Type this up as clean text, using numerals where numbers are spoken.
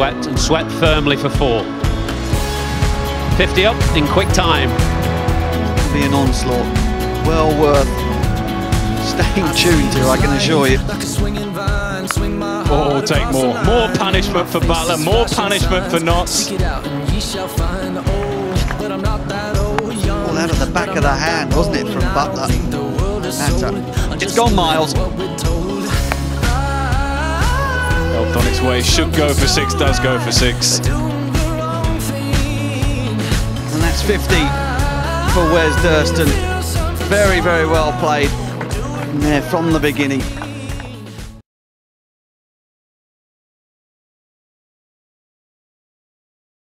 swept, and swept firmly for 4. 50 up in quick time. Be an onslaught, well worth staying tuned to, I can assure you. Oh, take more. More punishment for Butler, more punishment for Notts. All out of the back of the hand, wasn't it, from Butler? It's gone, Miles. Helped on its way, should go for 6, does go for 6. And that's 50 for Wes Durston. Very, very well played there from the beginning.